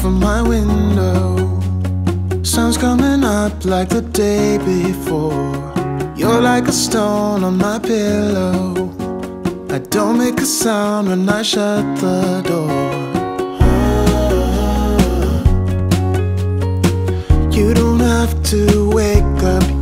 from my window. Sun's coming up like the day before. You're like a stone on my pillow. I don't make a sound when I shut the door. You don't have to wake up